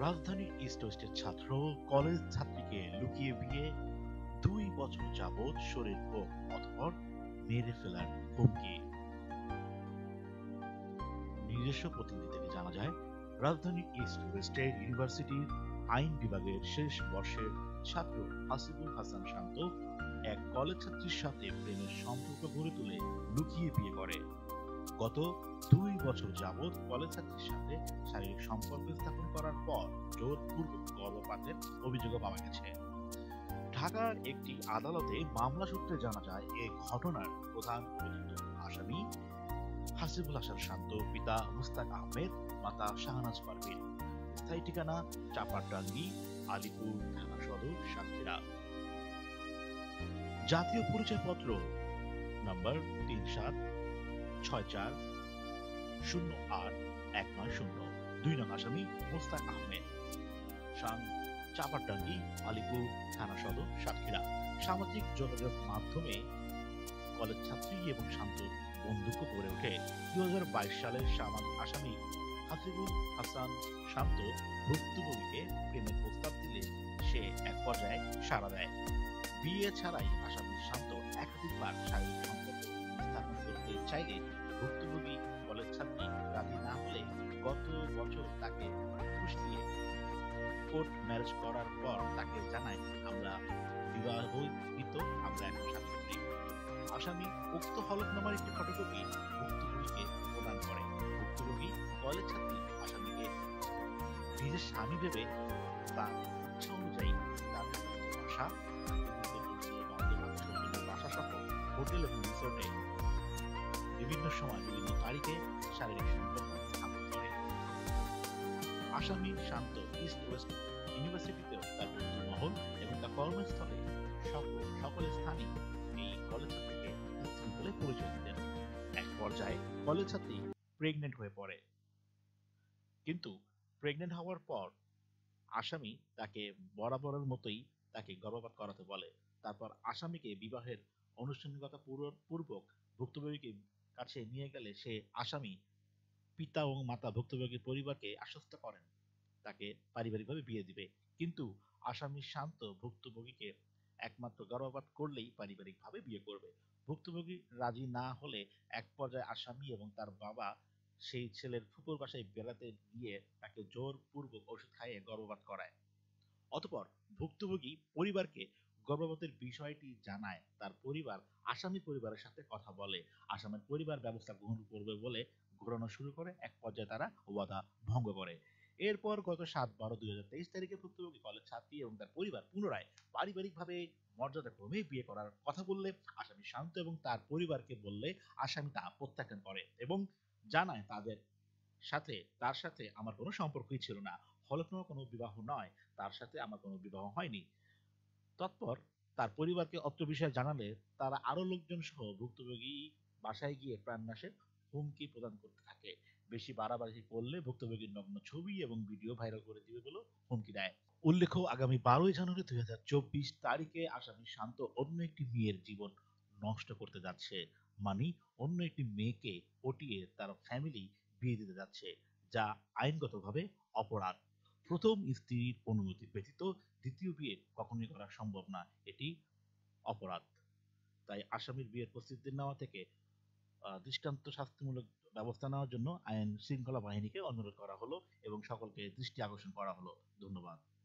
রাজধানীর ইস্ট ওয়েস্টের ছাত্র কলেজ ছাত্রীকে লুকিয়ে বিয়ে, 2 বছর যাবৎ শরীর ও অতপর মেরে ফেলার হুমকি। নিজস্ব প্রতিনিধি থেকে জানা যায়, রাজধানীর ইস্ট ওয়েস্টের ইউনিভার্সিটির আইন বিভাগের শেষ বর্ষের ছাত্র হাসিবুল হাসান শান্ত এক কলেজ ছাত্রীর সাথে প্রেমের সম্পর্ক গড়ে তুলে লুকিয়ে বিয়ে করে। গত 2 বছর যাবৎ কলেজ ছাত্রীর সাথে শারীরিক সম্পর্ক স্থাপন করার পর জোরপূর্বক গর্ভপাতের অভিযোগও পাওয়া গেছে। ঢাকার একটি আদালতে মামলা সূত্রে জানা যায়, এই ঘটনার প্রধান অভিযুক্ত আসামি হাসিবুল হাসান শান্ত, পিতা মুস্তাক আহমেদ, মাতা শাহনাজ পারভীন। স্থায়ী ঠিকানা চাপারটাঙ্গি, আলিপুর থানা সদর, সাতক্ষীরা। জাতীয় পরিচয়পত্র নম্বর 3764081990। 2 নং আসামি মুস্তাক আহমেদ, চাপারটাঙ্গি, আলিপুর থানা সদর, সাতক্ষীরা। সামাজিক যোগাযোগ মাধ্যমে কলেজ ছাত্রী এবং শান্ত বন্ধুত্ব গড়ে ওঠে। 2022 সালের আসামি হাসিবুল হাসান শান্ত ভুক্তভোগীকে প্রেমের প্রস্তাব দিলে সে এক পর্যায়ে সাড়া দেয়। বিয়ে ছাড়াই আসামি শান্ত একাধিকবার শারীরিক সম্পর্ক স্থাপন করতে চাইলে ভুক্তভোগী কলেজ ছাত্রী রাজি না হলে গত বছর তাকে ঘুষ দিয়ে কোর্ট ম্যারেজ করার পর তাকে জানায়, আমরা বিবাহিত, আমরা এখন স্বামী। আসামি উক্ত হলফনামার একটি ফটোকপি ভুক্তভোগীকে প্রদান করে। ভুক্তভোগী কলেজ ছাত্রী আসামিকে নিজের স্বামী ভেবে তার ইচ্ছা অনুযায়ী তার বাসা সহ হোটেল এবং রিসোর্টে বিভিন্ন সময় বিভিন্ন তারিখে শারীরিক সম্পর্ক স্থাপন করে। আসামি শান্ত ইস্ট ওয়েস্ট ইউনিভার্সিটিতেও তার বন্ধু মহল এবং তার কর্মস্থলে সকল স্থানে এই কলেজ ছাত্রীকে স্ত্রী বলে পরিচয় দিতেন। এক পর্যায়ে কলেজ ছাত্রী প্রেগনেন্ট হয়ে পড়ে, কিন্তু প্রেগনেন্ট হওয়ার পর আসামি তাকে বরাবরের মতোই তাকে গর্ভপাত করাতে বলে। তারপর আসামিকে বিবাহের আনুষ্ঠানিকতা পূর্বক ভুক্তভোগীকে কাছে নিয়ে গেলে সে আসামি পিতা ও মাতা ভুক্তভোগীর পরিবারকে আশ্বস্ত করেন তাকে পারিবারিকভাবে বিয়ে দিবে, কিন্তু আসামি শান্ত ভুক্তভোগীকে একমাত্র গর্ভপাত করলেই পারিবারিকভাবে বিয়ে করবে। ভুক্তভোগী রাজি না হলে এক পর্যায়ে আসামি এবং তার বাবা সেই ছেলের ফুপুর বাসায় বেড়াতে গিয়ে তাকে জোরপূর্বক ওষুধ খাইয়ে গর্ভপাত করায়। অতপর ভুক্তভোগী পরিবারকে গর্ভপাতের বিষয়টি জানায়। তার পরিবার আসামির পরিবারের সাথে কথা বলে। আসামির পরিবার ব্যবস্থা গ্রহণ করবে বলে ঘোরানো শুরু করে। এক পর্যায়ে তারা ওয়াদা ভঙ্গ করে। এরপর গত 7/12/2023 তারিখে ভুক্তভোগী কলেজ ছাত্রী এবং তার পরিবার পুনরায় পারিবারিকভাবে মর্যাদাক্রমে বিয়ে করার কথা বললে আসামি শান্ত এবং তার পরিবারকে বললে আসামি তা প্রত্যাখ্যান করে এবং জানায় তার সাথে আমার কোনো সম্পর্কই ছিল না, হলফনামা কোনো বিবাহ নয়, তার সাথে আমার কোনো বিবাহ হয়নি। তৎপর তার পরিবারকে অত্র বিষয়ে জানালে তারা আরো লোকজন সহ ভুক্তভোগী বাসায় গিয়ে প্রাণনাশের হুমকি প্রদান করতে থাকে। বেশি বাড়াবাড়ি করলে ভুক্তভোগীর নগ্ন ছবি এবং ভিডিও ভাইরাল করে দিবে বলে হুমকি দেয়। উল্লেখ্য, আগামী 12 জানুয়ারি 2024 তারিখে আসামি শান্ত অন্য একটি মেয়ের জীবন নষ্ট করতে যাচ্ছে, মানে অন্য একটি মেয়েকে পটিয়ে তার ফ্যামিলি বিয়ে দিতে যাচ্ছে, যা আইনগতভাবে অপরাধ। প্রথম স্ত্রীর অনুমতি ব্যতীত দ্বিতীয় বিয়ে কখনোই করা সম্ভব না, এটি অপরাধ। তাই আসামির বিয়ের প্রস্তুতি নেওয়া থেকে দৃষ্টান্ত শাস্তিমূলক ব্যবস্থা নেওয়ার জন্য আইন শৃঙ্খলা বাহিনীকে অনুরোধ করা হলো এবং সকলকে দৃষ্টি আকর্ষণ করা হলো। ধন্যবাদ।